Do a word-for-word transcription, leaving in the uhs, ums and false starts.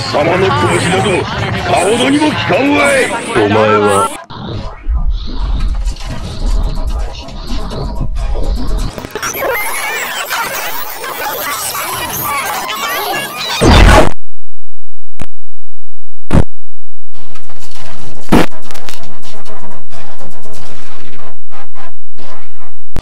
様の拳などさほどにも効かんわい。お前は